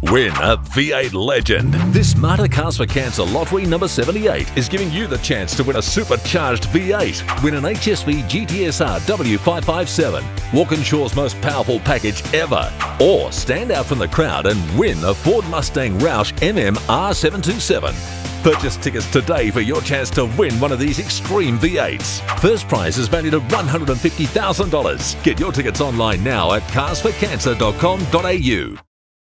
Win a V8 legend. This Smarter Cars for Cancer Lottery number 78 is giving you the chance to win a supercharged V8, win an HSV GTSR W557, Walkinshaw's most powerful package ever, or stand out from the crowd and win a Ford Mustang Roush MM-R727. Purchase tickets today for your chance to win one of these extreme V8s. First prize is valued at $150,000. Get your tickets online now at carsforcancer.com.au.